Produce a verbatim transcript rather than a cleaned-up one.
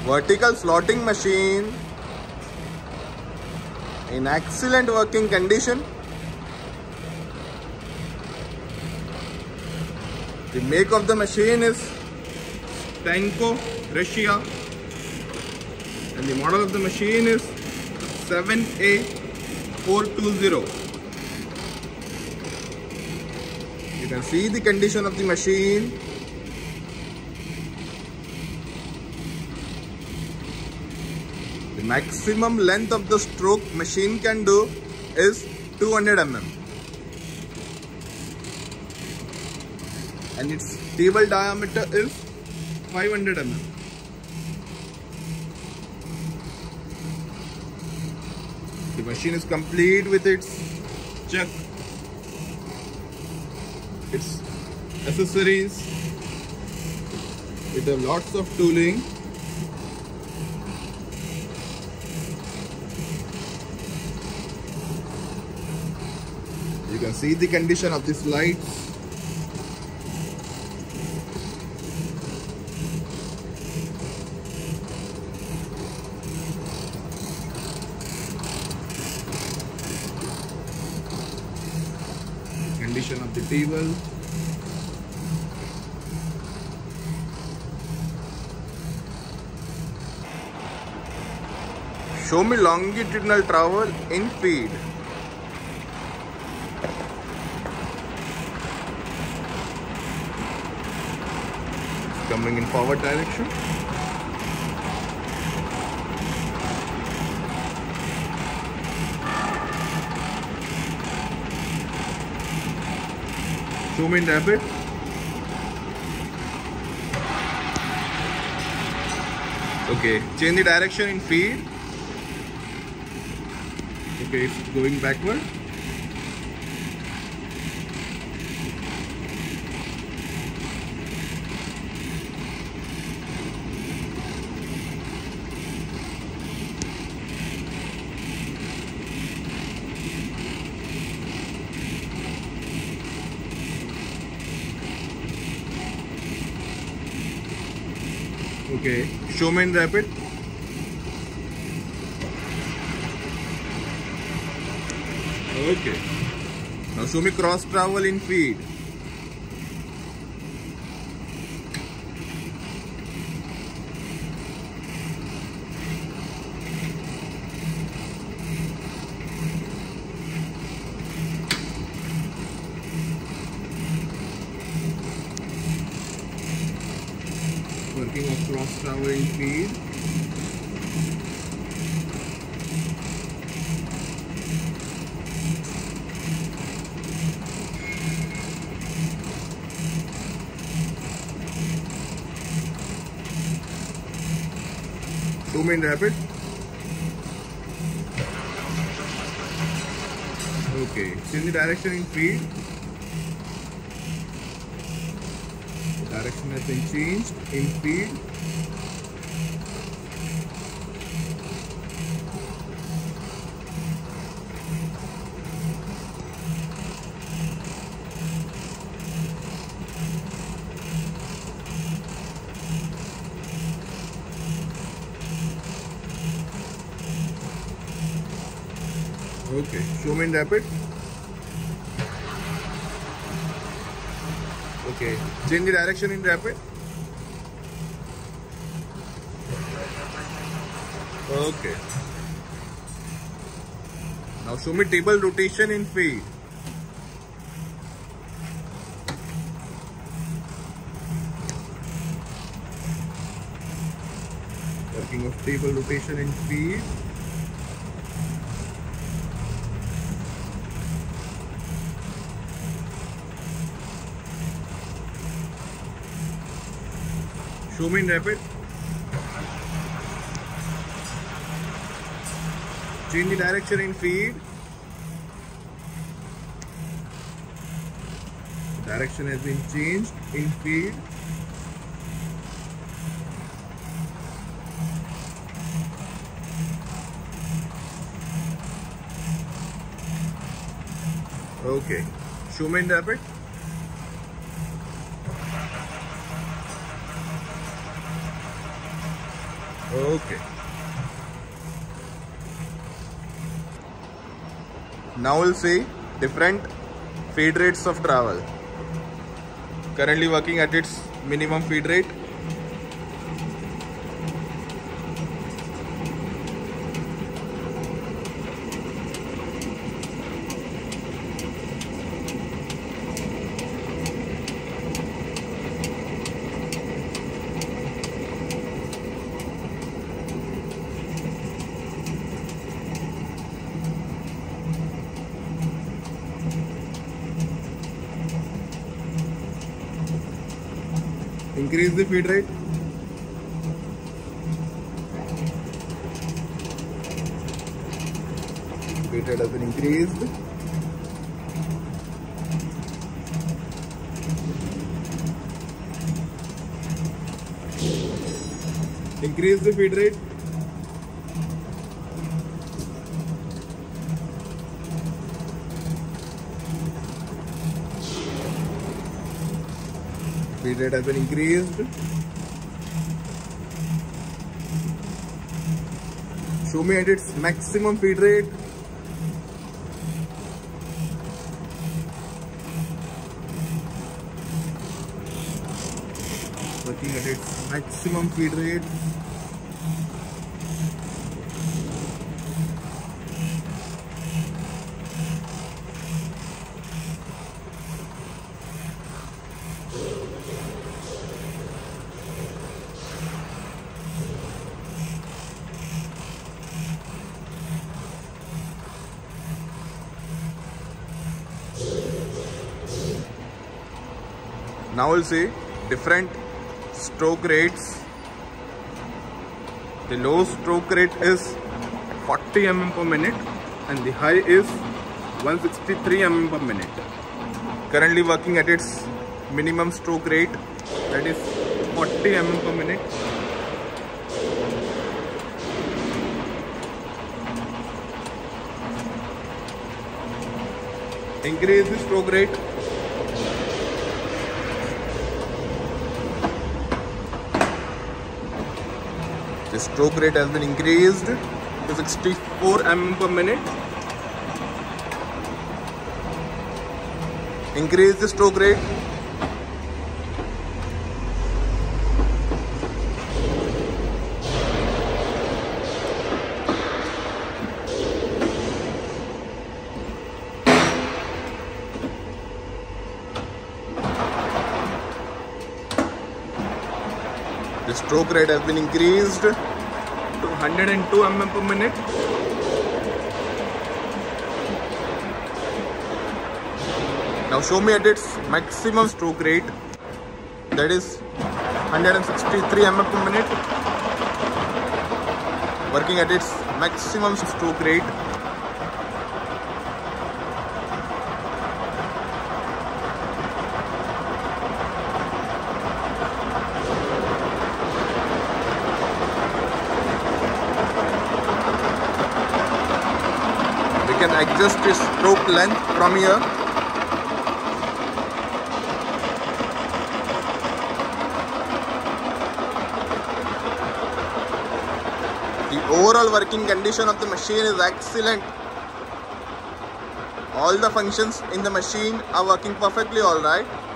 Vertical slotting machine in excellent working condition. The make of the machine is Stenco, Russia, and the model of the machine is seven A four two zero. You can see the condition of the machine. The maximum length of the stroke machine can do is two hundred millimeters, and its table diameter is five hundred millimeters. The machine is complete with its chuck, its accessories. It has lots of tooling. You can see the condition of these lights. Condition of the table. Show me longitudinal trowel in feed. Coming in forward direction. Zoom in rapid. Okay, change the direction in feed. Okay, it's going backward. Okay, show me in rapid. Okay, now show me cross trowel in feed. Working of cross trowel in feed. Zoom in rapid. Okay, change the direction in feed. The direction has been changed in feed. Okay, show me in rapid. Okay, change the direction in rapid. Okay. Now show me table rotation in feed. Working of table rotation in feed. Show me in rapid. Change the direction in feed. Direction has been changed in feed. Okay. Show me in rapid. Okay. Now we'll see different feed rates of travel. Currently working at its minimum feed rate. Increase the feed rate. Feed rate has been increased. Increase the feed rate. Feed rate has been increased. Show me at its maximum feed rate. Working at its maximum feed rate. Now we'll see different stroke rates. The low stroke rate is forty millimeters per minute and the high is one hundred sixty-three millimeters per minute. Currently working at its minimum stroke rate, that is forty millimeters per minute. Increase the stroke rate. The stroke rate has been increased to sixty-four millimeters per minute. Increase the stroke rate. The stroke rate has been increased to one hundred two millimeters per minute. Now show me at its maximum stroke rate, that is one hundred sixty-three millimeters per minute. Working at its maximum stroke rate. We can adjust the stroke length from here. The overall working condition of the machine is excellent. All the functions in the machine are working perfectly alright.